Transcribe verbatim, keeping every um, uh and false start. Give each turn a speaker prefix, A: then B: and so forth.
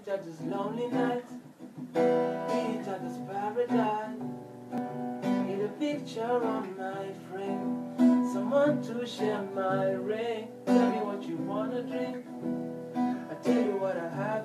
A: at this lonely night, beat at this paradise. Need a picture on my frame, someone to share my ring. Tell me what you wanna drink, I tell you what I have